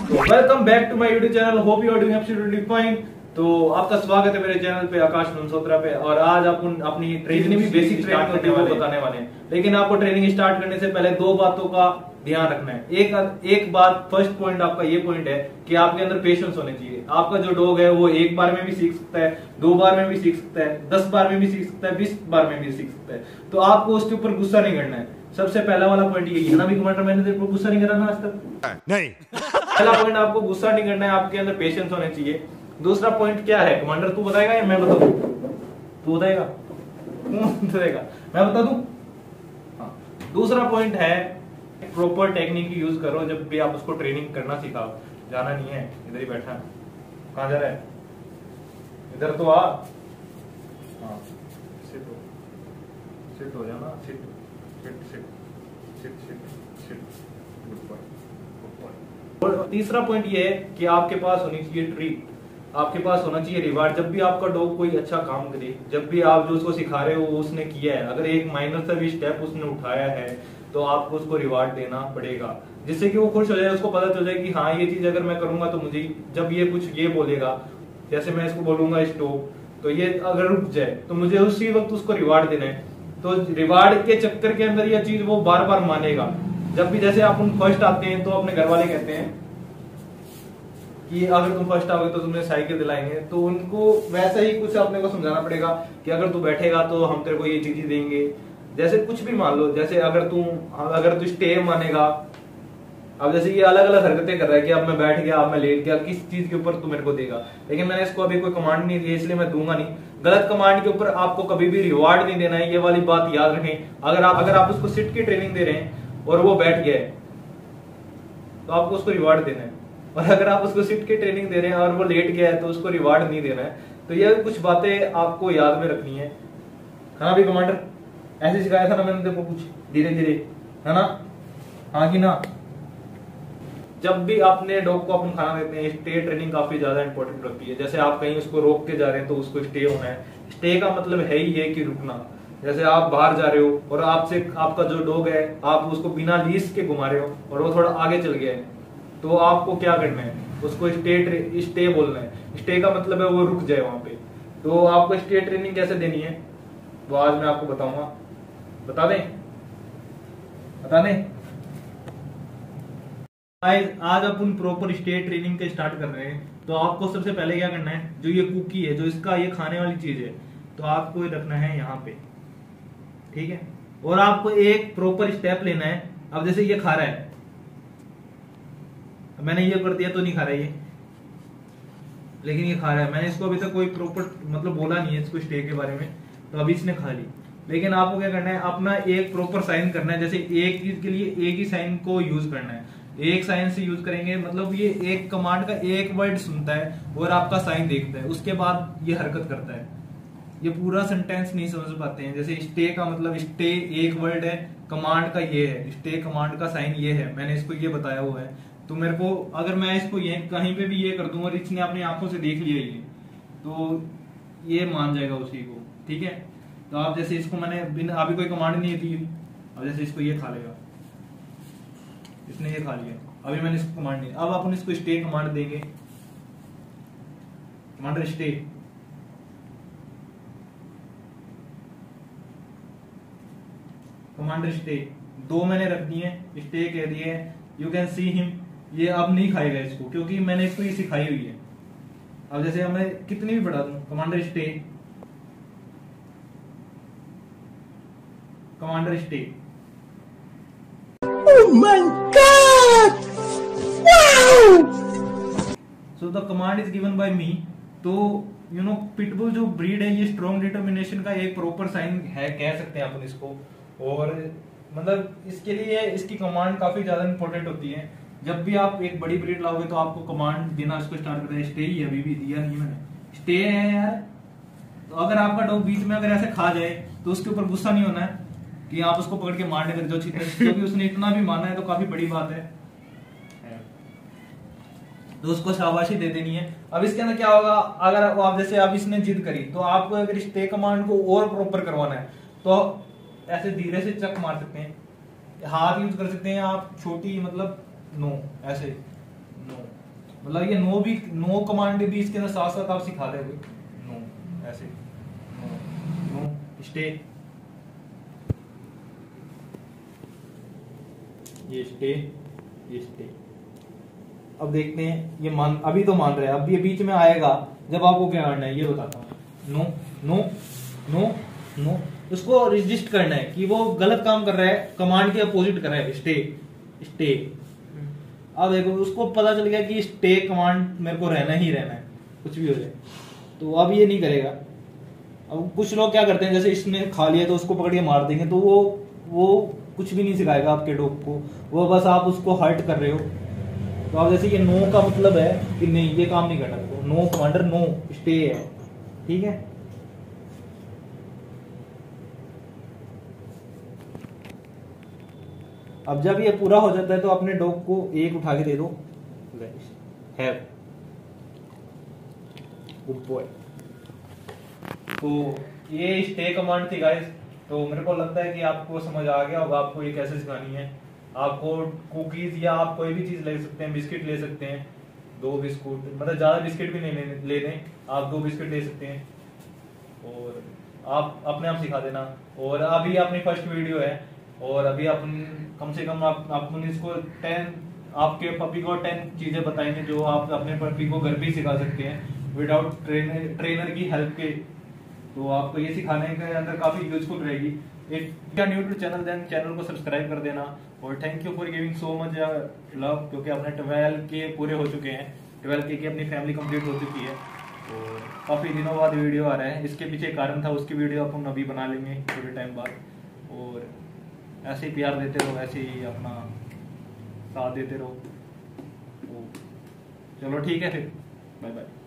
Welcome back to my YouTube channel, hope you are doing absolutely fine. तो आपका स्वागत है मेरे चैनल पे आकाश मनसोत्रा पे। और आज आप अपनी ट्रेनिंग भी बेसिक स्टार्ट करने वाले बताने वाले हैं। लेकिन आपको ट्रेनिंग स्टार्ट करने से पहले दो बातों का ध्यान रखना है। एक बात, फर्स्ट पॉइंट आपका ये पॉइंट है कि आपके अंदर पेशेंस होने चाहिए। आपका जो डॉग है वो एक बार में भी सीख सकता है, 2 बार में भी सीख सकता है, 10 बार में भी सीख सकता है, 20 बार में भी सीख सकता है। तो आपको उसके ऊपर गुस्सा नहीं करना है। सबसे पहला वाला पॉइंट ये है ना भी कमांडर, मैंने तेरे को गुस्सा नहीं करा ना आज तक? नहीं। पहला पॉइंट, आपको गुस्सा नहीं करना है, आपके अंदर पेशेंस होने चाहिए। दूसरा पॉइंट क्या है कमांडर, तू बताएगा या मैं बता दूं? तू बताएगा? बताएगा? मैं बता दूं? हाँ। दूसरा पॉइंट है प्रॉपर टेक्निक यूज करो जब भी आप उसको ट्रेनिंग करना सिखाओ। जाना नहीं है, इधर ही बैठा। कहां जा रहा है? इधर तो आ। हाँ, सिट हो जाना। सिट। और तीसरा पॉइंट ये है कि आपके पास होनी चाहिए ट्रीट, आपके पास होना चाहिए रिवार्ड। जब भी आपका डॉग कोई अच्छा काम करे, जब भी आप जो उसको सिखा रहे हो वो उसने किया है, अगर एक माइनर सा भी स्टेप उसने उठाया है तो आपको उसको रिवार्ड देना पड़ेगा, जिससे कि वो खुश हो जाए, उसको पता चल जाए कि हाँ ये चीज अगर मैं करूंगा तो मुझे, जब ये कुछ ये बोलेगा, जैसे मैं इसको बोलूंगा स्टॉप, तो ये अगर रुक जाए तो मुझे उसी वक्त उसको रिवार्ड देना है। तो रिवार्ड के चक्कर के अंदर यह चीज वो बार बार मानेगा। जब भी जैसे आप फर्स्ट आते हैं तो अपने घर वाले कहते हैं कि अगर तुम फर्स्ट आओगे तो तुम्हें साइकिल दिलाएंगे, तो उनको वैसा ही कुछ अपने को समझाना पड़ेगा कि अगर तू बैठेगा तो हम तेरे को ये चीज देंगे। जैसे कुछ भी मान लो, जैसे अगर तू स्टे मानेगा, अब जैसे ये अलग अलग हरकतें कर रहा है कि अब मैं बैठ गया, अब मैं लेट गया, किस चीज के ऊपर तू मेरे को देगा। लेकिन मैंने इसको अभी कोई कमांड नहीं दी है, इसलिए मैं दूंगा नहीं। गलत कमांड के ऊपर आपको कभी भी रिवार्ड नहीं देना है, ये वाली बात याद रखें। अगर आप उसको सिट की ट्रेनिंग दे रहे हैं और वो बैठ गया है तो आपको उसको रिवार्ड देना है, और अगर आप उसको सिट की ट्रेनिंग दे रहे हैं और वो लेट गया है तो उसको रिवार्ड नहीं देना है। तो ये कुछ बातें आपको याद में रखनी है। हाँ भी कमांडर, ऐसे सिखाया था ना मैंने तेरे को कुछ धीरे धीरे, है ना? हाँ कि ना? जब भी अपने डॉग को अपन खाना देते हैं, स्टे ट्रेनिंग काफी ज्यादा इंपॉर्टेंट रखती है। जैसे आप कहीं उसको रोक के जा रहे हैं तो उसको स्टे होना है। स्टे का मतलब है ही है कि रुकना। जैसे आप बाहर जा रहे हो और आपका जो डॉग है, आप उसको बिना लीस के घुमा रहे हो और वो थोड़ा आगे चल गया है, तो आपको क्या करना है? उसको स्टे बोलना है। स्टे का मतलब है वो रुक जाए वहां पे। तो आपको स्टे ट्रेनिंग कैसे देनी है वो आज मैं आपको बताऊंगा। बता दें? आज अपन प्रॉपर स्टे ट्रेनिंग के स्टार्ट कर रहे हैं। तो आपको सबसे पहले क्या करना है, जो ये कुकी है, जो इसका ये खाने वाली चीज है, तो आपको ये रखना है यहाँ पे, ठीक है? और आपको एक प्रॉपर स्टेप लेना है। अब जैसे ये खा रहा है, मैंने ये कर दिया तो नहीं खा रहा ये, लेकिन ये खा रहा है। मैंने इसको अभी तक कोई प्रॉपर मतलब बोला नहीं है इसको स्टे के बारे में, तो अभी इसने खा ली। लेकिन आपको क्या करना है, अपना एक प्रॉपर साइन करना है। जैसे एक चीज के लिए एक ही साइन को यूज करना है, एक साइन से यूज करेंगे। मतलब ये एक कमांड का एक वर्ड सुनता है और आपका साइन देखता है, उसके बाद ये हरकत करता है। ये पूरा सेंटेंस नहीं समझ पाते हैं। जैसे स्टे का मतलब, स्टे एक वर्ड है, कमांड का ये है, स्टे कमांड का साइन ये है, मैंने इसको ये बताया हुआ है। तो मेरे को अगर मैं इसको ये कहीं पे भी ये कर दूं और इसने अपनी आंखों से देख लिया ये, तो ये मान जाएगा उसी को, ठीक है? तो आप जैसे इसको मैंने अभी कोई कमांड नहीं दी, अब जैसे इसको ये खा लेगा, इसने ये खा लिया, अभी मैंने इसको कमांड नहीं, अब अपन इसको स्टे कमांड देंगे। कमांडर स्टे, कमांडर स्टे, 2 मैंने रख दिए, स्टे कह दिए। यू कैन सी हिम, ये अब नहीं खाएगा इसको, क्योंकि मैंने इसको ये सिखाई हुई है। अब जैसे मैं कितनी भी बढ़ा दूं, commander stay, commander stay. Oh my God! Wow! So the command is given by me. तो पिटबुल जो ब्रीड है, ये स्ट्रॉन्ग डिटर्मिनेशन का एक प्रॉपर साइन है, कह सकते हैं अपन इसको। और मतलब इसके लिए इसकी कमांड काफी ज्यादा इंपॉर्टेंट होती है। जब भी आप एक बड़ी ब्रीड लाओगे तो आपको कमांड देना उसको स्टार्ट करना है। स्टे ही अभी भी दिया नहीं मैंने, स्टे है यार। तो अगर आपका डॉग बीच में अगर ऐसे खा जाए तो उसके ऊपर गुस्सा नहीं होना है कि आप उसको पकड़ के मारने लग जाओ, क्योंकि उसने इतना भी माना है तो काफी बड़ी बात है, तो उसको शाबाशी दे देनी है। अब इसके अंदर क्या होगा, अगर आप जैसे अब इसने जिद करी तो आपको अगर स्टे कमांड को और प्रॉपर करवाना है तो ऐसे धीरे से चक मार सकते हैं, हाथ यूज कर सकते हैं आप, छोटी मतलब नो, ऐसे नो, मतलब ये नो भी, नो कमांड भी इसके अंदर साथ साथ आप सिखा दोगे। नो ऐसे, नो नो स्टे, ये स्टे, ये स्टे। अब देखते हैं ये मान, अभी तो मान रहे हैं, अब ये बीच में आएगा जब आपको क्या करना है ये बताता हूँ। नो नो नो नो, उसको रजिस्ट करना है कि वो गलत काम कर रहा है, कमांड के अपोजिट कर रहा है, स्टे स्टे। अब देखो उसको पता चल गया कि स्टे कमांड मेरे को रहना ही रहना है, कुछ भी हो जाए, तो अब ये नहीं करेगा। अब कुछ लोग क्या करते हैं, जैसे इसने खा लिया तो उसको पकड़ के मार देंगे, तो वो कुछ भी नहीं सिखाएगा आपके डॉग को, वो बस आप उसको हर्ट कर रहे हो। तो अब जैसे ये नो का मतलब है कि नहीं ये काम नहीं करना, देखो नो कमांडर नो स्टे है, ठीक है। अब जब ये पूरा हो जाता है तो अपने डॉग को एक उठा के दे दो, हैव, गुड बॉय। तो ये स्टे कमांड थी गाइस। तो मेरे को लगता है कि आपको समझ आ गया होगा आपको ये कैसे सिखानी है। आपको कुकीज या आप कोई भी चीज ले सकते हैं, बिस्किट ले सकते हैं, 2 बिस्कुट, मतलब ज्यादा बिस्किट भी नहीं ले दें, आप 2 बिस्किट ले सकते हैं और आप अपने आप सिखा देना। और अभी अपनी फर्स्ट वीडियो है और अभी अपन कम से कम आप इसको 10, आपके पपी को 10 चीजें बताएंगे जो आप अपने पपी को घर पे ही सिखा सकते हैं विदाउट ट्रेनर की हेल्प के। तो आपको ये सिखाने के अंदर काफी यूजफुल रहेगी। If you are new to channel then channel को सब्सक्राइब कर देना और thank you for giving so much love, क्योंकि अपने 12 के पूरे हो चुके हैं, 12 के अपनी फैमिली कंप्लीट हो चुकी है और काफी दिनों बाद वीडियो आ रहा है। इसके पीछे कारण था, उसकी वीडियो अपन अभी बना लेंगे थोड़े टाइम बाद। और ऐसे ही प्यार देते रहो, ऐसे ही अपना साथ देते रहो। तो चलो ठीक है फिर, बाय बाय।